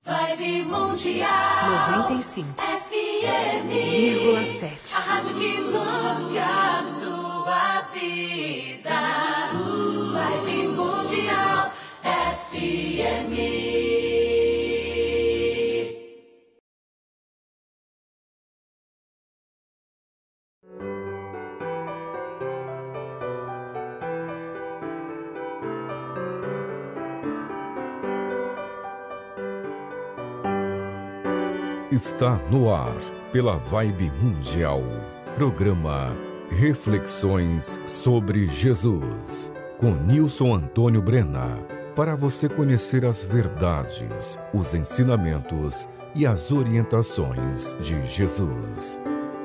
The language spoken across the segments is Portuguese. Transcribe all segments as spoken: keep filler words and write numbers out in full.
Vibe Mundial noventa e cinco F M vírgula sete. A rádio que toca a sua vida. Vibe Mundial F M. Está no ar, pela Vibe Mundial, programa Reflexões sobre Jesus, com Nilson Antônio Brena, para você conhecer as verdades, os ensinamentos e as orientações de Jesus.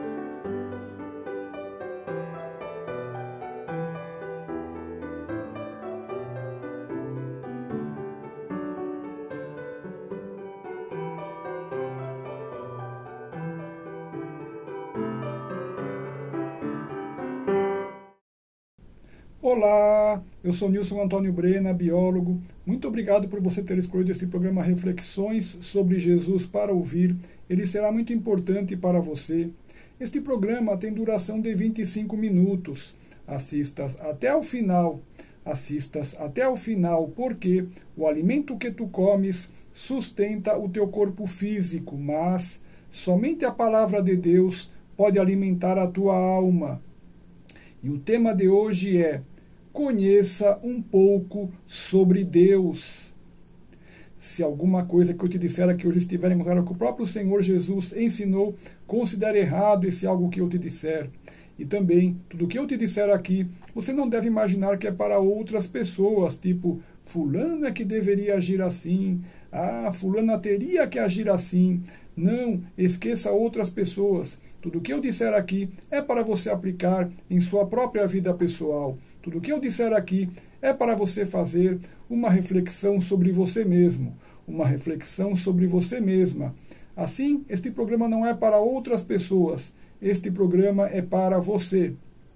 Olá, eu sou Nilson Antônio Brena, biólogo. Muito obrigado por você ter escolhido esse programa Reflexões sobre Jesus para ouvir. Ele será muito importante para você. Este programa tem duração de vinte e cinco minutos. Assistas até o final. Assistas até o final, porque o alimento que tu comes sustenta o teu corpo físico, mas somente a palavra de Deus pode alimentar a tua alma. E o tema de hoje é: conheça um pouco sobre Deus. Se alguma coisa que eu te disser aqui hoje estiver em contrário que o próprio Senhor Jesus ensinou, considere errado esse algo que eu te disser. E também, tudo que eu te disser aqui, você não deve imaginar que é para outras pessoas, tipo, fulano é que deveria agir assim, ah, fulana teria que agir assim. Não, esqueça outras pessoas. Tudo que eu disser aqui é para você aplicar em sua própria vida pessoal. Tudo que eu disser aqui é para você fazer uma reflexão sobre você mesmo, uma reflexão sobre você mesma. Assim, este programa não é para outras pessoas, este programa é para você.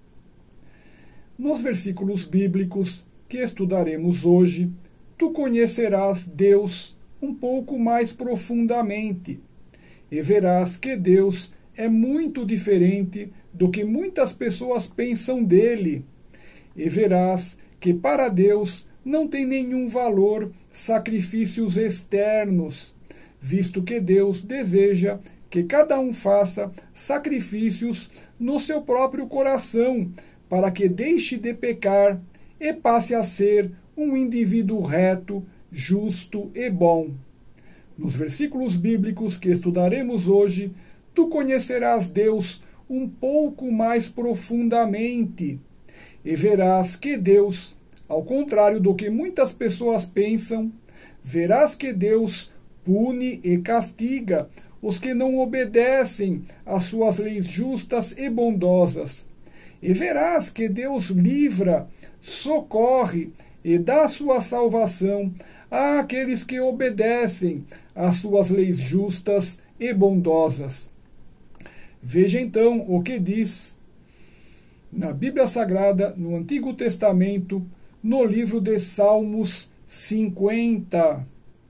Nos versículos bíblicos que estudaremos hoje, tu conhecerás Deus um pouco mais profundamente e verás que Deus é muito diferente do que muitas pessoas pensam dele. E verás que para Deus não tem nenhum valor sacrifícios externos, visto que Deus deseja que cada um faça sacrifícios no seu próprio coração, para que deixe de pecar e passe a ser um indivíduo reto, justo e bom. Nos versículos bíblicos que estudaremos hoje, tu conhecerás Deus um pouco mais profundamente e verás que Deus, ao contrário do que muitas pessoas pensam, verás que Deus pune e castiga os que não obedecem às suas leis justas e bondosas. E verás que Deus livra, socorre e dá sua salvação àqueles que obedecem às suas leis justas e bondosas. Veja então o que diz na Bíblia Sagrada, no Antigo Testamento, no livro de Salmos cinquenta.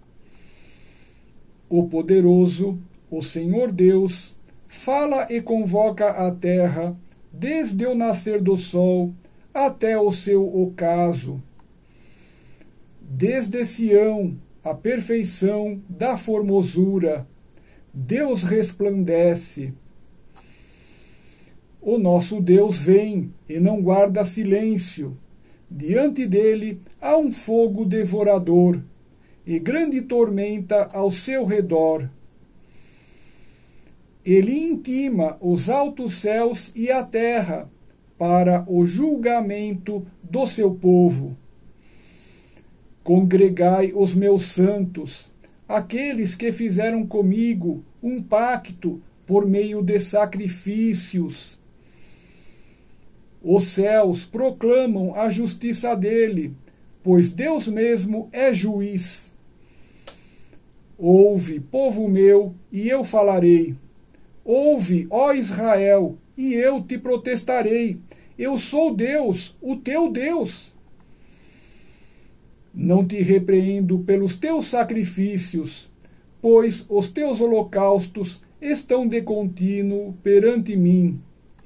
O poderoso, o Senhor Deus, fala e convoca a terra, desde o nascer do sol até o seu ocaso. Desde Sião, a perfeição da formosura, Deus resplandece. O nosso Deus vem e não guarda silêncio. Diante dele há um fogo devorador e grande tormenta ao seu redor. Ele intima os altos céus e a terra para o julgamento do seu povo. Congregai os meus santos, aqueles que fizeram comigo um pacto por meio de sacrifícios. Os céus proclamam a justiça dele, pois Deus mesmo é juiz. Ouve, povo meu, e eu falarei. Ouve, ó Israel, e eu te protestarei. Eu sou Deus, o teu Deus. Não te repreendo pelos teus sacrifícios, pois os teus holocaustos estão de contínuo perante mim.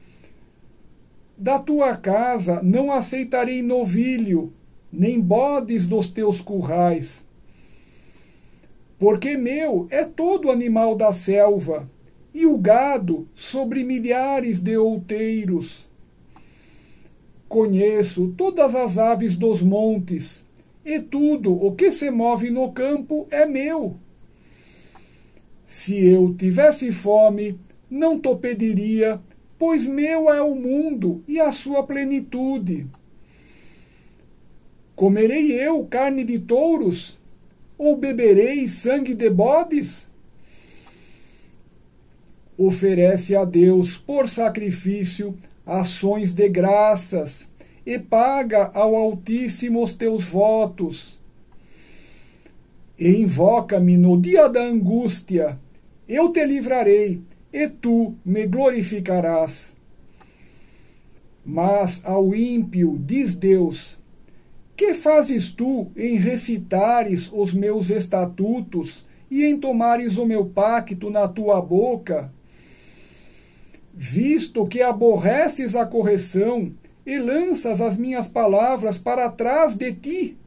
Da tua casa não aceitarei novilho, nem bodes dos teus currais. Porque meu é todo animal da selva, e o gado sobre milhares de outeiros. Conheço todas as aves dos montes, e tudo o que se move no campo é meu. Se eu tivesse fome, não te pediria, pois meu é o mundo e a sua plenitude. Comerei eu carne de touros? Ou beberei sangue de bodes? Oferece a Deus por sacrifício ações de graças, e paga ao Altíssimo os teus votos. E invoca-me no dia da angústia, eu te livrarei, e tu me glorificarás. Mas ao ímpio diz Deus: que fazes tu em recitares os meus estatutos e em tomares o meu pacto na tua boca? Visto que aborreces a correção e lanças as minhas palavras para trás de ti.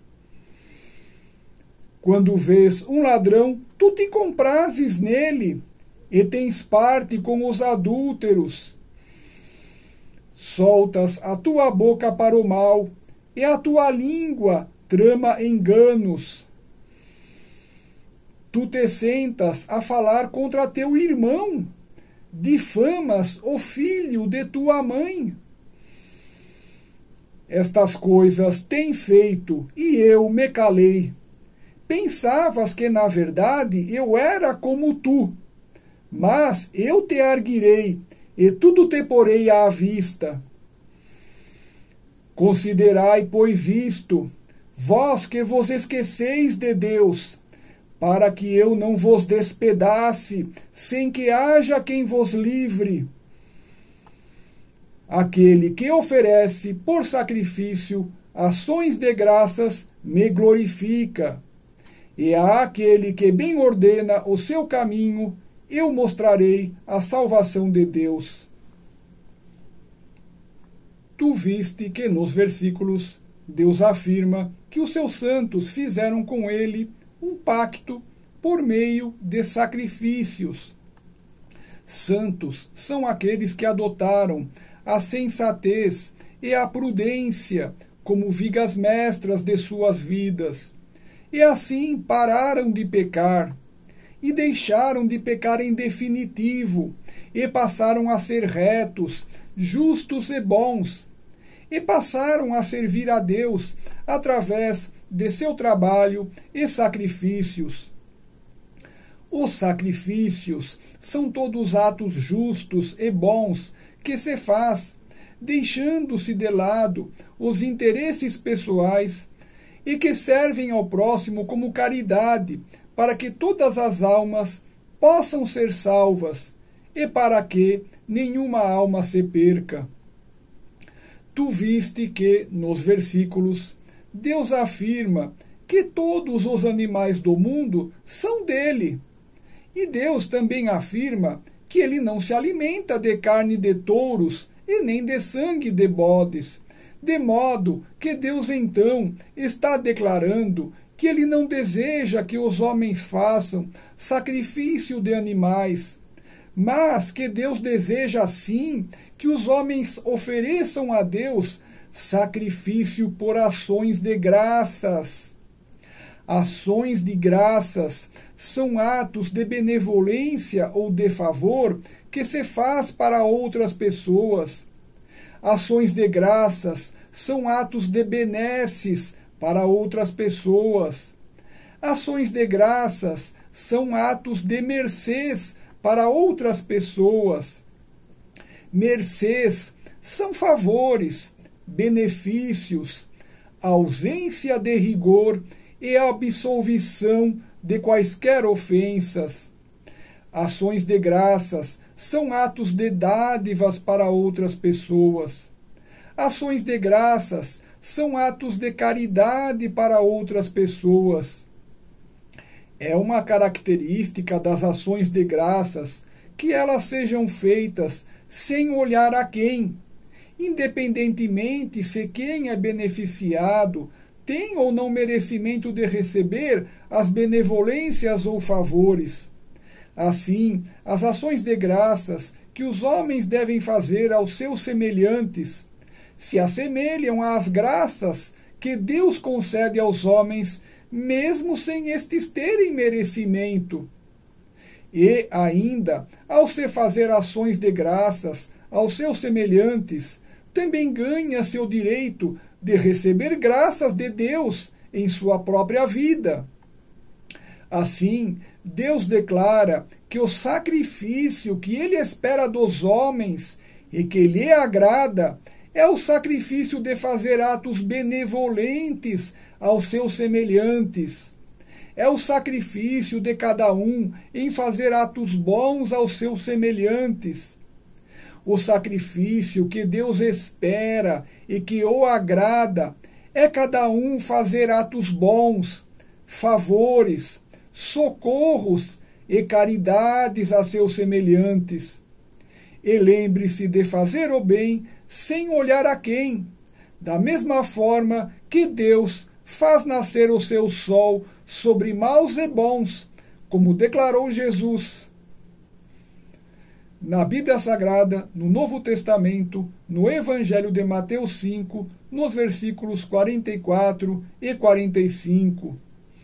Quando vês um ladrão, tu te comprases nele, e tens parte com os adúlteros. Soltas a tua boca para o mal, e a tua língua trama enganos. Tu te sentas a falar contra teu irmão, difamas o filho de tua mãe. Estas coisas tem feito, e eu me calei. Pensavas que, na verdade, eu era como tu. Mas eu te arguirei, e tudo te porei à vista. Considerai, pois, isto, vós que vos esqueceis de Deus, para que eu não vos despedace, sem que haja quem vos livre. Aquele que oferece por sacrifício ações de graças me glorifica, e a aquele que bem ordena o seu caminho, eu mostrarei a salvação de Deus. Tu viste que nos versículos Deus afirma que os seus santos fizeram com ele um pacto por meio de sacrifícios. Santos são aqueles que adotaram a sensatez e a prudência como vigas mestras de suas vidas, e assim pararam de pecar, e deixaram de pecar em definitivo, e passaram a ser retos, justos e bons, e passaram a servir a Deus através de seu trabalho e sacrifícios. Os sacrifícios são todos atos justos e bons que se faz, deixando-se de lado os interesses pessoais, e que servem ao próximo como caridade, para que todas as almas possam ser salvas, e para que nenhuma alma se perca. Tu viste que, nos versículos, Deus afirma que todos os animais do mundo são dele. E Deus também afirma que ele não se alimenta de carne de touros e nem de sangue de bodes, de modo que Deus então está declarando que ele não deseja que os homens façam sacrifício de animais, mas que Deus deseja sim que os homens ofereçam a Deus sacrifício por ações de graças. Ações de graças são atos de benevolência ou de favor que se faz para outras pessoas. Ações de graças são atos de benesses para outras pessoas. Ações de graças são atos de mercês para outras pessoas. Mercês são favores, benefícios, ausência de rigor e absolvição de quaisquer ofensas. Ações de graças são atos de dádivas para outras pessoas. Ações de graças são atos de caridade para outras pessoas. É uma característica das ações de graças que elas sejam feitas sem olhar a quem, independentemente se quem é beneficiado tem ou não merecimento de receber as benevolências ou favores. Assim, as ações de graças que os homens devem fazer aos seus semelhantes se assemelham às graças que Deus concede aos homens, mesmo sem estes terem merecimento. E, ainda, ao se fazer ações de graças aos seus semelhantes, também ganha seu direito de receber graças de Deus em sua própria vida. Assim, Deus declara que o sacrifício que Ele espera dos homens e que lhe agrada é o sacrifício de fazer atos benevolentes aos seus semelhantes. É o sacrifício de cada um em fazer atos bons aos seus semelhantes. O sacrifício que Deus espera e que o agrada é cada um fazer atos bons, favores, socorros e caridades a seus semelhantes. E lembre-se de fazer o bem sem olhar a quem, da mesma forma que Deus faz nascer o seu sol sobre maus e bons, como declarou Jesus. Na Bíblia Sagrada, no Novo Testamento, no Evangelho de Mateus cinco, nos versículos quarenta e quatro e quarenta e cinco.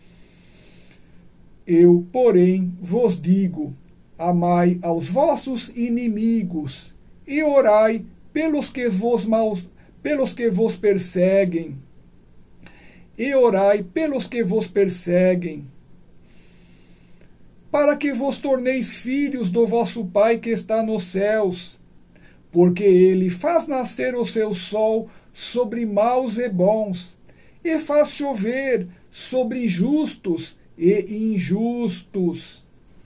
Eu, porém, vos digo, amai aos vossos inimigos e orai pelos que vos mal, pelos que vos perseguem. E orai pelos que vos perseguem, para que vos torneis filhos do vosso Pai que está nos céus, porque ele faz nascer o seu sol sobre maus e bons, e faz chover sobre justos e injustos.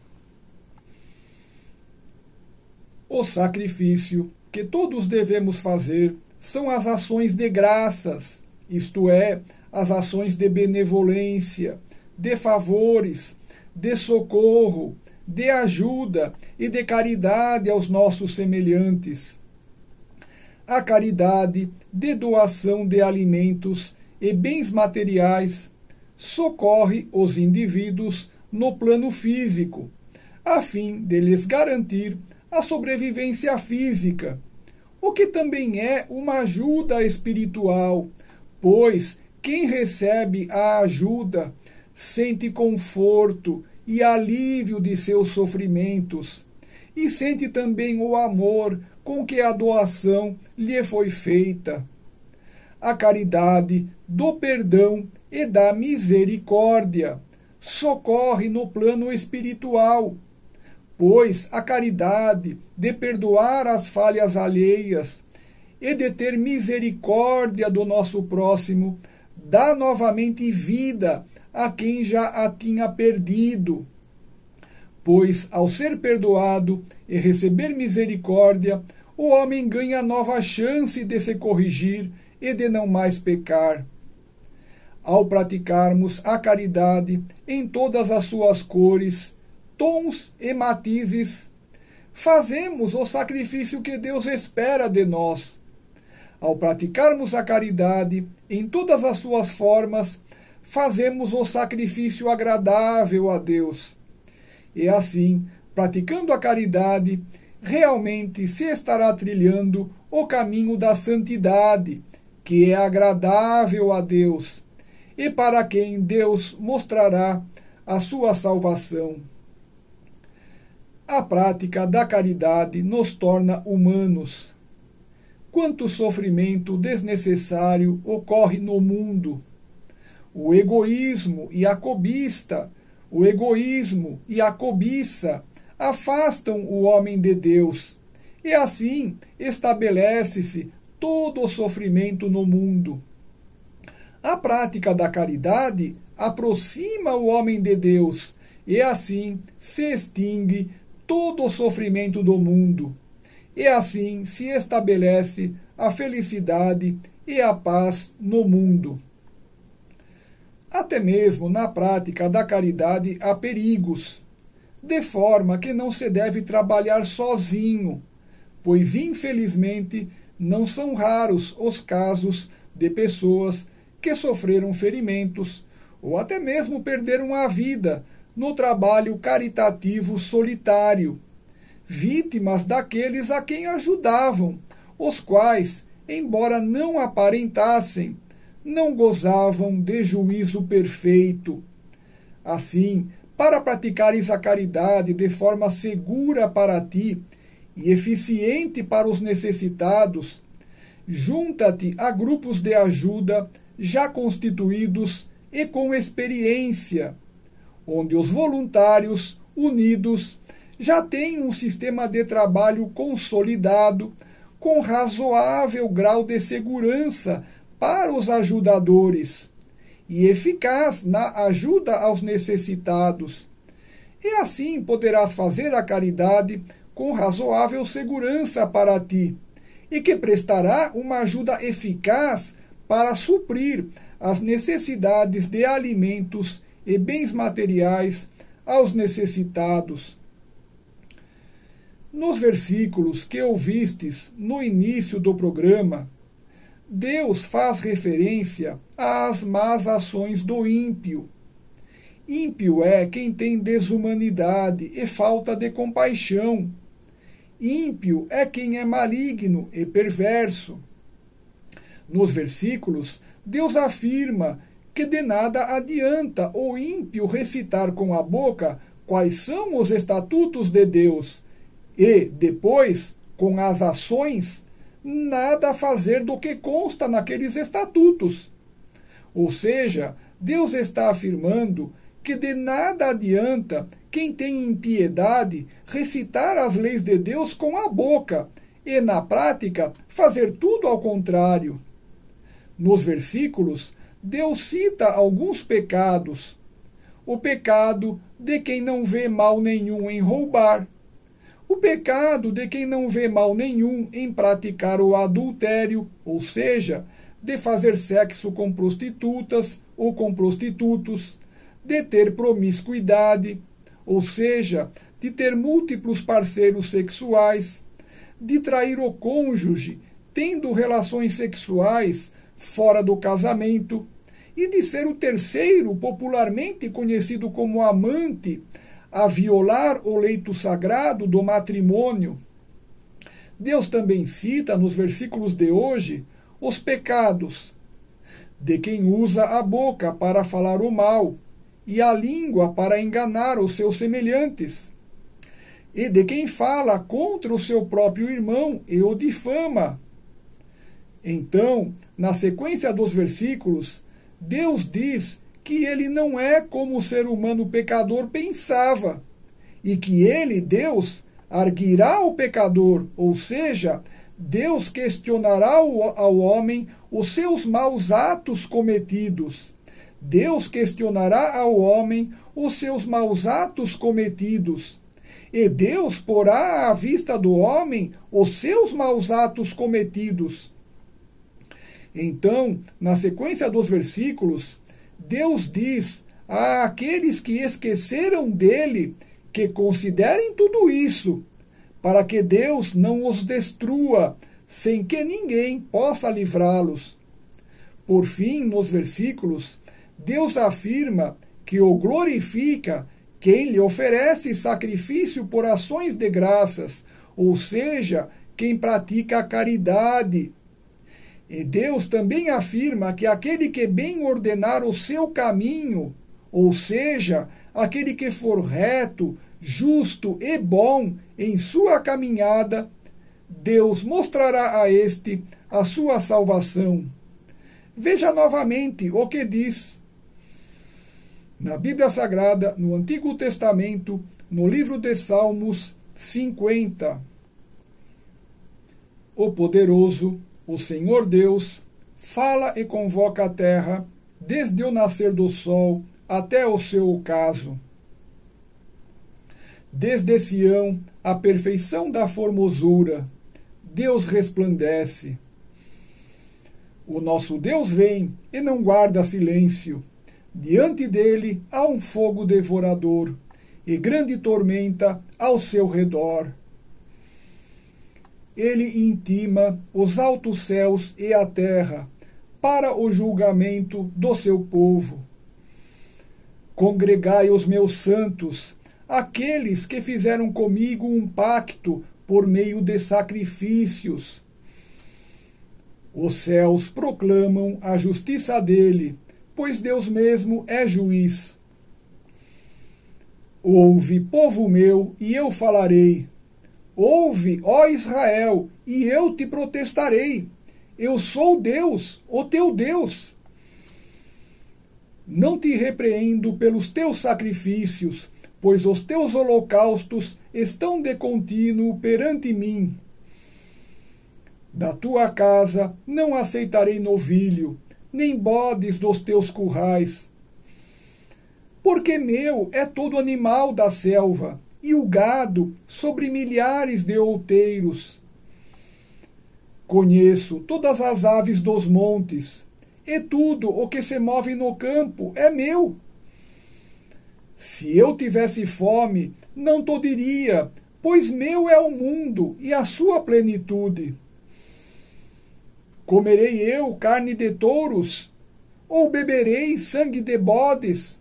O sacrifício que todos devemos fazer são as ações de graças, isto é, as ações de benevolência, de favores, de socorro, de ajuda e de caridade aos nossos semelhantes. A caridade de doação de alimentos e bens materiais socorre os indivíduos no plano físico, a fim de lhes garantir a sobrevivência física, o que também é uma ajuda espiritual, pois quem recebe a ajuda sente conforto e alívio de seus sofrimentos, e sente também o amor com que a doação lhe foi feita. A caridade do perdão e da misericórdia socorre no plano espiritual, pois a caridade de perdoar as falhas alheias e de ter misericórdia do nosso próximo dá novamente vida a quem já a tinha perdido. Pois, ao ser perdoado e receber misericórdia, o homem ganha nova chance de se corrigir e de não mais pecar. Ao praticarmos a caridade em todas as suas cores, tons e matizes, fazemos o sacrifício que Deus espera de nós. Ao praticarmos a caridade em todas as suas formas, fazemos o sacrifício agradável a Deus. E assim, praticando a caridade, realmente se estará trilhando o caminho da santidade, que é agradável a Deus, e para quem Deus mostrará a sua salvação. A prática da caridade nos torna humanos. Quanto sofrimento desnecessário ocorre no mundo! O egoísmo e a cobiça, o egoísmo e a cobiça afastam o homem de Deus, e assim estabelece-se todo o sofrimento no mundo. A prática da caridade aproxima o homem de Deus, e assim se extingue todo o sofrimento do mundo, e assim se estabelece a felicidade e a paz no mundo. Até mesmo na prática da caridade há perigos, de forma que não se deve trabalhar sozinho, pois infelizmente não são raros os casos de pessoas que sofreram ferimentos ou até mesmo perderam a vida no trabalho caritativo solitário, vítimas daqueles a quem ajudavam, os quais, embora não aparentassem, não gozavam de juízo perfeito. Assim, para praticares a caridade de forma segura para ti e eficiente para os necessitados, junta-te a grupos de ajuda já constituídos e com experiência, onde os voluntários unidos já têm um sistema de trabalho consolidado, com razoável grau de segurança para os ajudadores e eficaz na ajuda aos necessitados. E assim poderás fazer a caridade com razoável segurança para ti, e que prestará uma ajuda eficaz para suprir as necessidades de alimentos e bens materiais aos necessitados. Nos versículos que ouvistes no início do programa, Deus faz referência às más ações do ímpio. Ímpio é quem tem desumanidade e falta de compaixão. Ímpio é quem é maligno e perverso. Nos versículos, Deus afirma que de nada adianta o ímpio recitar com a boca quais são os estatutos de Deus e, depois, com as ações, nada fazer do que consta naqueles estatutos. Ou seja, Deus está afirmando que de nada adianta quem tem impiedade recitar as leis de Deus com a boca e, na prática, fazer tudo ao contrário. Nos versículos, Deus cita alguns pecados. O pecado de quem não vê mal nenhum em roubar. O pecado de quem não vê mal nenhum em praticar o adultério, ou seja, de fazer sexo com prostitutas ou com prostitutos, de ter promiscuidade, ou seja, de ter múltiplos parceiros sexuais, de trair o cônjuge, tendo relações sexuais fora do casamento, e de ser o terceiro, popularmente conhecido como amante, a violar o leito sagrado do matrimônio. Deus também cita nos versículos de hoje os pecados de quem usa a boca para falar o mal e a língua para enganar os seus semelhantes, e de quem fala contra o seu próprio irmão e o difama. Então, na sequência dos versículos, Deus diz que ele não é como o ser humano pecador pensava, e que ele, Deus, arguirá o pecador, ou seja, Deus questionará ao homem os seus maus atos cometidos. Deus questionará ao homem os seus maus atos cometidos. E Deus porá à vista do homem os seus maus atos cometidos. Então, na sequência dos versículos, Deus diz àqueles que esqueceram dele que considerem tudo isso, para que Deus não os destrua, sem que ninguém possa livrá-los. Por fim, nos versículos, Deus afirma que o glorifica quem lhe oferece sacrifício por ações de graças, ou seja, quem pratica a caridade. E Deus também afirma que aquele que bem ordenar o seu caminho, ou seja, aquele que for reto, justo e bom em sua caminhada, Deus mostrará a este a sua salvação. Veja novamente o que diz na Bíblia Sagrada, no Antigo Testamento, no livro de Salmos cinquenta. O poderoso, o Senhor Deus, fala e convoca a terra, desde o nascer do sol até o seu ocaso. Desde Sião, a perfeição da formosura, Deus resplandece. O nosso Deus vem e não guarda silêncio. Diante dele há um fogo devorador, e grande tormenta ao seu redor. Ele intima os altos céus e a terra para o julgamento do seu povo. Congregai os meus santos, aqueles que fizeram comigo um pacto por meio de sacrifícios. Os céus proclamam a justiça dele, pois Deus mesmo é juiz. Ouve, povo meu, e eu falarei. Ouve, ó Israel, e eu te protestarei. Eu sou Deus, o teu Deus. Não te repreendo pelos teus sacrifícios, pois os teus holocaustos estão de contínuo perante mim. Da tua casa não aceitarei novilho, nem bodes dos teus currais. Porque meu é todo animal da selva, e o gado sobre milhares de outeiros. Conheço todas as aves dos montes, e tudo o que se move no campo é meu. Se eu tivesse fome, não te diria, pois meu é o mundo e a sua plenitude. Comerei eu carne de touros, ou beberei sangue de bodes?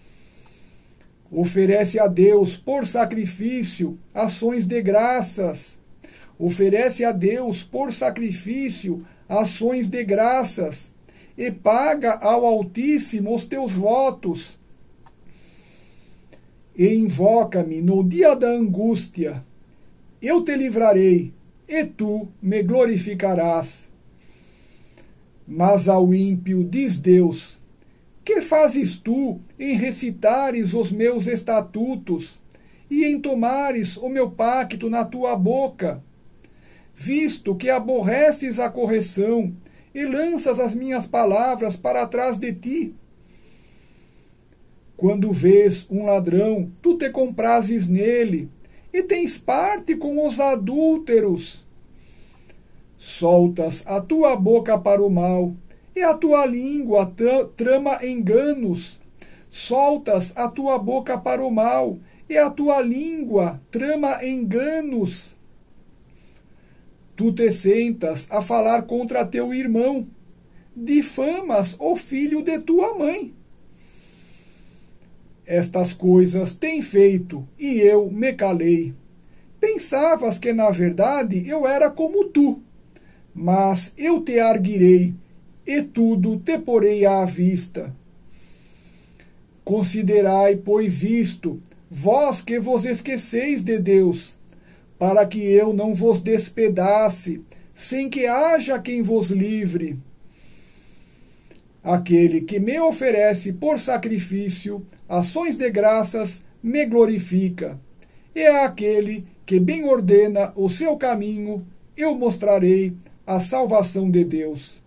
Oferece a Deus por sacrifício ações de graças. Oferece a Deus por sacrifício ações de graças, e paga ao Altíssimo os teus votos. E invoca-me no dia da angústia. Eu te livrarei, e tu me glorificarás. Mas ao ímpio diz Deus: que fazes tu em recitares os meus estatutos e em tomares o meu pacto na tua boca? Visto que aborreces a correção e lanças as minhas palavras para trás de ti. Quando vês um ladrão, tu te comprases nele, e tens parte com os adúlteros. Soltas a tua boca para o mal, e a tua língua trama enganos. Soltas a tua boca para o mal, e a tua língua trama enganos. Tu te sentas a falar contra teu irmão, difamas o filho de tua mãe. Estas coisas tem feito, e eu me calei. Pensavas que, na verdade, eu era como tu, mas eu te arguirei, e tudo te porei à vista. Considerai, pois, isto, vós que vos esqueceis de Deus, para que eu não vos despedace, sem que haja quem vos livre. Aquele que me oferece por sacrifício ações de graças me glorifica, e é aquele que bem ordena o seu caminho, eu mostrarei a salvação de Deus.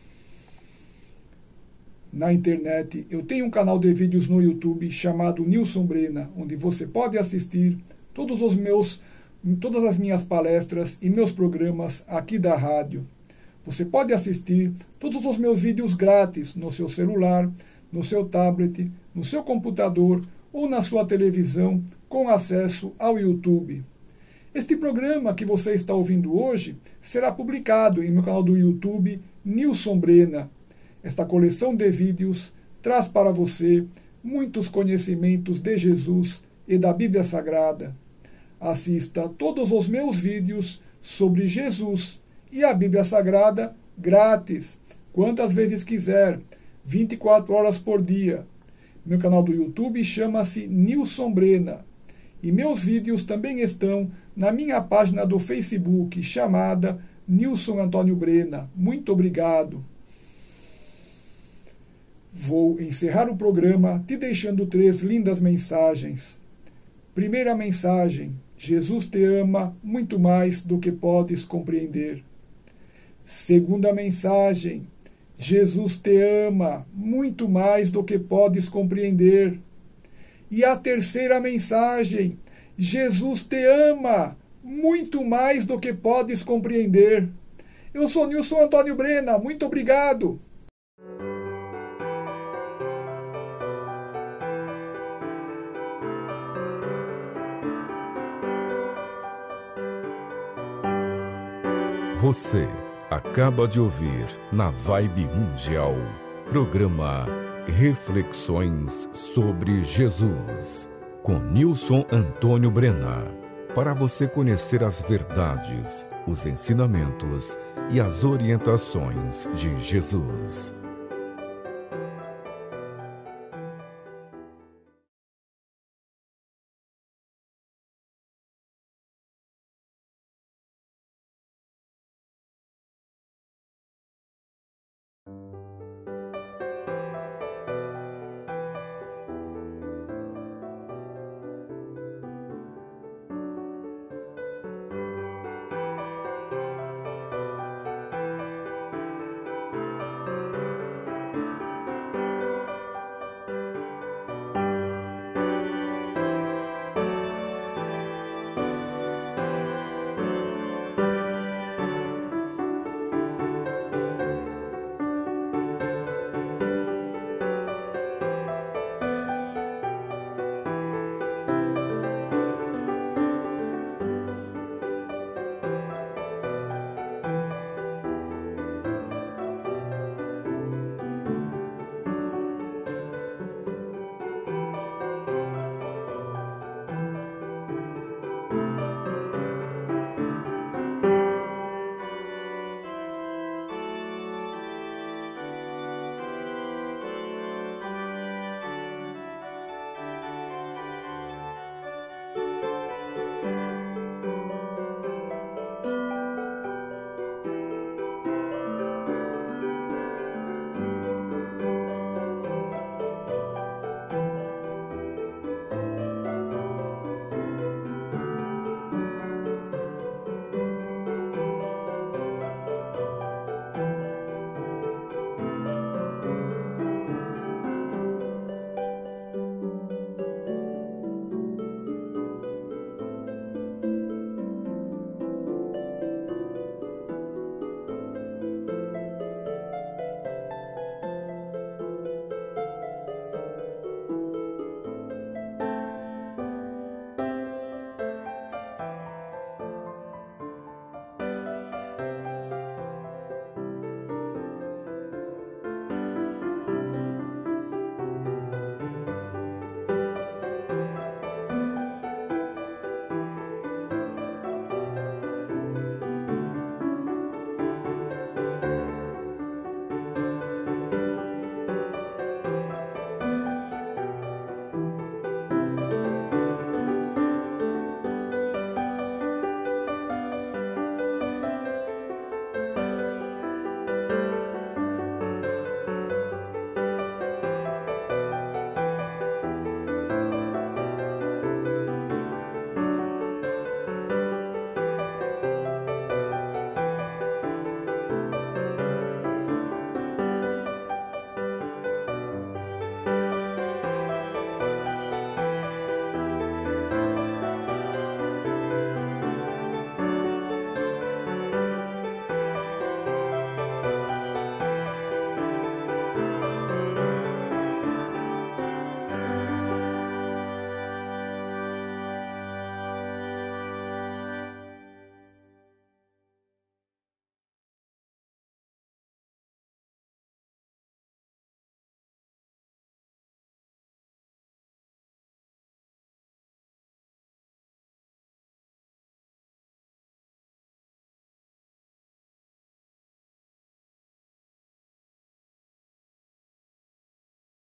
Na internet, eu tenho um canal de vídeos no YouTube chamado Nilson Brena, onde você pode assistir todos os meus, todas as minhas palestras e meus programas aqui da rádio. Você pode assistir todos os meus vídeos grátis no seu celular, no seu tablet, no seu computador ou na sua televisão com acesso ao YouTube. Este programa que você está ouvindo hoje será publicado em meu canal do YouTube Nilson Brena. Esta coleção de vídeos traz para você muitos conhecimentos de Jesus e da Bíblia Sagrada. Assista todos os meus vídeos sobre Jesus e a Bíblia Sagrada grátis, quantas vezes quiser, vinte e quatro horas por dia. Meu canal do YouTube chama-se Nilson Brena. E meus vídeos também estão na minha página do Facebook, chamada Nilson Antônio Brena. Muito obrigado. Vou encerrar o programa te deixando três lindas mensagens. Primeira mensagem: Jesus te ama muito mais do que podes compreender. Segunda mensagem: Jesus te ama muito mais do que podes compreender. E a terceira mensagem: Jesus te ama muito mais do que podes compreender. Eu sou Nilson Antônio Brena, muito obrigado. Você acaba de ouvir na Vibe Mundial, programa Reflexões sobre Jesus, com Nilson Antônio Brena, para você conhecer as verdades, os ensinamentos e as orientações de Jesus.